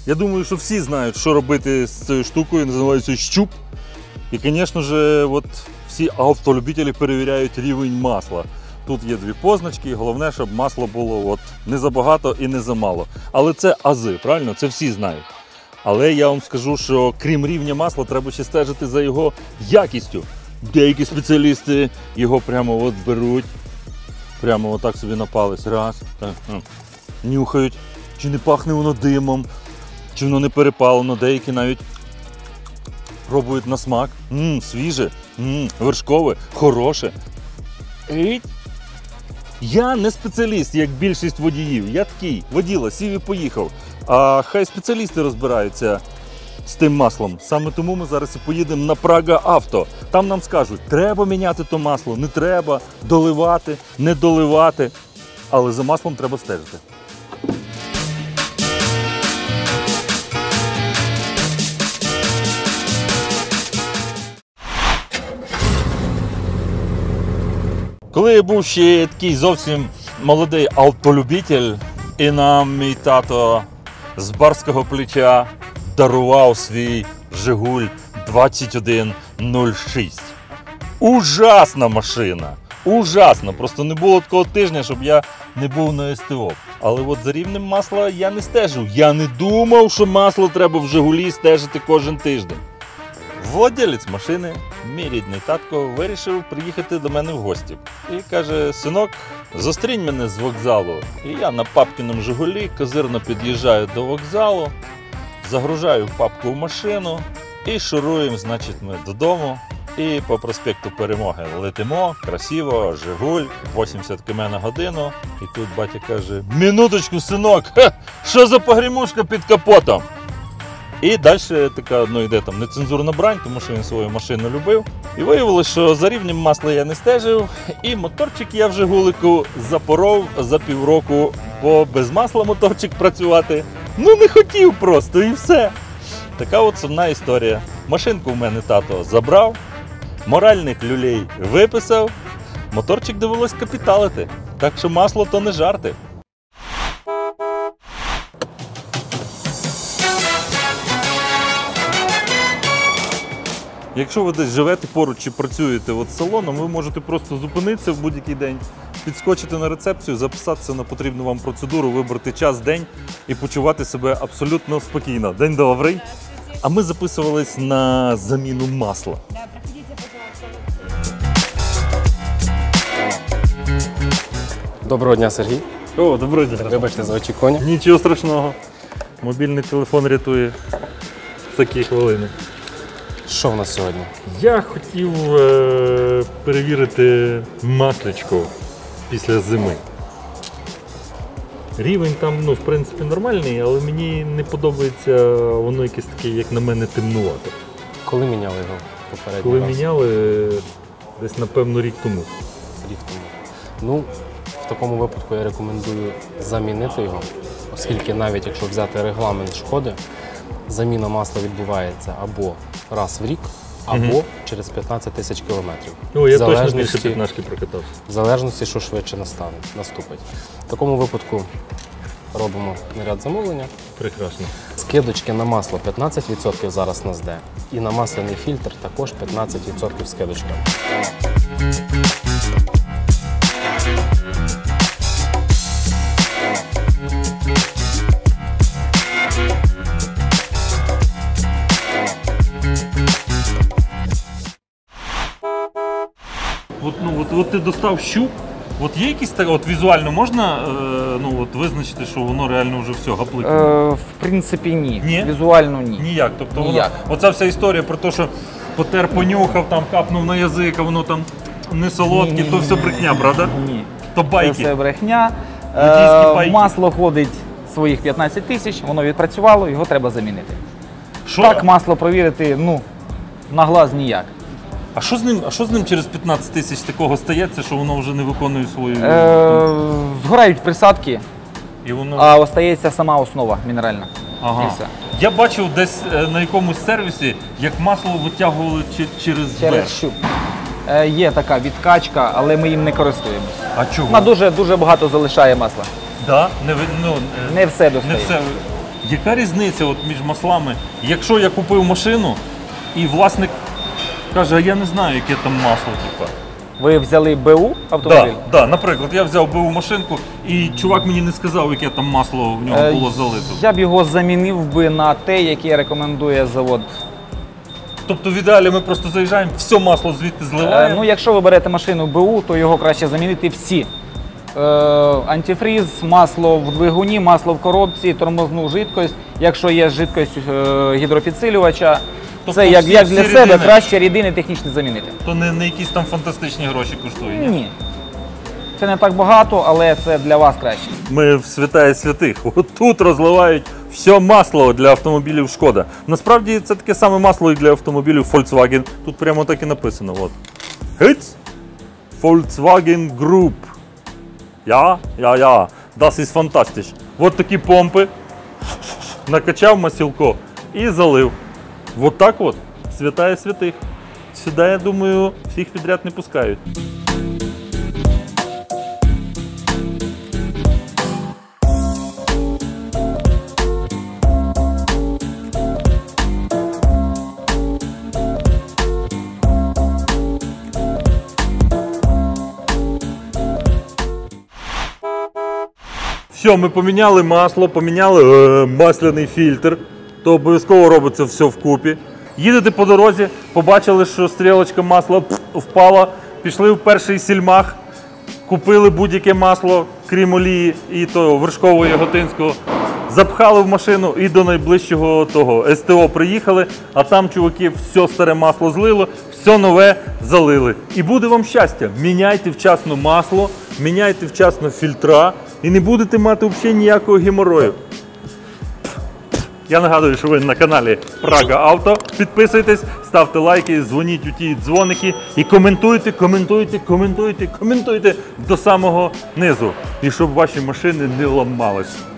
Я думаю, що всі знають, що робити з цією штукою, називається щуп. І, звісно ж, от всі автолюбителі перевіряють рівень масла. Тут є дві позначки, і головне, щоб масло було от не забагато і не замало. Але це ази, правильно? Це всі знають. Але я вам скажу, що крім рівня масла, треба ще стежити за його якістю. Деякі спеціалісти його прямо от беруть, прямо отак собі на палець, раз, так, нюхають, чи не пахне воно димом, чи воно не перепалено, деякі навіть пробують на смак. Свіже, вершкове, хороше. Я не спеціаліст, як більшість водіїв. Я такий, воділа, сів і поїхав. А хай спеціалісти розбираються з тим маслом. Саме тому ми зараз і поїдемо на Прага Авто. Там нам скажуть, треба міняти то масло, не треба, доливати, не доливати. Але за маслом треба стежити. Коли я був ще такий зовсім молодий автолюбитель, і нам мій тато з барського плеча дарував свій Жигуль 2106. Ужасна машина! Ужасно! Просто не було такого тижня, щоб я не був на СТО. Але от за рівнем масла я не стежив. Я не думав, що масло треба в Жигулі стежити кожен тиждень. Владелець машини, мій рідний татко, вирішив приїхати до мене в гості. І каже, синок, зустрінь мене з вокзалу. І я на папкиному Жигулі козирно під'їжджаю до вокзалу, загружаю папку в машину і шуруємо, значить, ми додому. І по проспекту Перемоги летимо, красиво, Жигуль, 80 км на годину. І тут батя каже, минуточку, синок, що за погрімушка під капотом? І далі така йде там нецензурна брань, тому що він свою машину любив. І виявилося, що за рівнем масла я не стежив, і моторчик я в Жигулику запоров за півроку, бо без масла моторчик працювати не хотів просто, і все. Така от сумна історія. Машинку в мене тато забрав, моральних люлей виписав, моторчик довелось капіталити. Так що масло то не жарти. Якщо ви десь живете поруч чи працюєте з салоном, ви можете просто зупинитися в будь-який день, підскочити на рецепцію, записатися на потрібну вам процедуру, вибрати час, день і почувати себе абсолютно спокійно. День добрий. А ми записувались на заміну масла. Доброго дня, Сергій. О, доброго дня. Вибачте за очікування. Нічого страшного. Мобільний телефон рятує в такі хвилини. Що в нас сьогодні? Я хотів перевірити масличко після зими. Рівень там, в принципі, нормальний, але мені не подобається воно якесь таке, як на мене, темнувате. Коли міняли його попередньо? Коли міняли, десь, напевно, рік тому. Рік тому. В такому випадку я рекомендую замінити його, оскільки навіть якщо взяти регламент шкоди, заміна масла відбувається або раз в рік, або через 15 тисяч кілометрів. Я точно більше 15 прокатався. В залежності, що швидше наступить. В такому випадку робимо наряд замовлення. Прекрасно. Скидочки на масло 15% зараз нас йде. І на масляний фільтр також 15% скидочка. От ти достав щуп, от є якісь так, візуально можна визначити, що воно реально вже все, гаплик? В принципі, ні. Ні? Візуально ні. Ніяк. Тобто Ніяк. Оця вся історія про те, що потер, понюхав, там капнув на язик, а воно там не солодке, то все брехня, правда? Ні. То байки. Це все брехня. Байки. Масло ходить своїх 15 тисяч, воно відпрацювало, його треба замінити. Що? Так масло провірити, на глаз ніяк. А що з ним через 15 тисяч такого стається, що воно вже не виконує свою... Згорають присадки, І воно... а остається сама основа мінеральна. Ага. І все. Я бачив десь на якомусь сервісі, як масло витягували через верх. щуп. Є така відкачка, але ми їм не користуємося. А чого? Вона дуже багато залишає масла. Да? Не все достає. Не все. Яка різниця от між маслами? Якщо я купив машину і власник каже, а я не знаю, яке там масло, типа. Ви взяли БУ автомобіль? Да, наприклад, я взяв БУ машинку і чувак мені не сказав, яке там масло в нього було залито. Я б його замінив би на те, яке рекомендує завод. Тобто в ідеалі ми просто заїжджаємо, все масло звідти зливаємо. Ну, якщо ви берете машину БУ, то його краще замінити всі. Антифріз, масло в двигуні, масло в коробці, тормозну жидкость. Якщо є жидкость гідропідсилювача, Тобто це як всі для себе рідини? краще рідини технічно замінити. То не якісь там фантастичні гроші коштує. Ні? Ні. Це не так багато, але це для вас краще. Ми в святая святих. От тут розливають все масло для автомобілів Шкода. Насправді це таке саме масло і для автомобілів Volkswagen. Тут прямо так і написано. От. Hits Volkswagen Group. Ja. Das ist fantastisch. От такі помпи. Накачав масілко і залив. От так от. Святая святих. Сюди, я думаю, всіх підряд не пускають. Все, ми поміняли масло, поміняли масляний фільтр, то обов'язково робиться все вкупі. Їдете по дорозі, побачили, що стрілочка масла впала, пішли в перший сільмах, купили будь-яке масло, крім олії і того вершкового яготинського, запхали в машину і до найближчого того СТО приїхали, а там чуваки все старе масло злило, все нове залили. І буде вам щастя, міняйте вчасно масло, міняйте вчасно фільтра і не будете мати взагалі ніякого геморою. Я нагадую, що ви на каналі Praga Auto. Підписуйтесь, ставте лайки, дзвоніть у ті дзвоники і коментуйте до самого низу. І щоб ваші машини не ламались.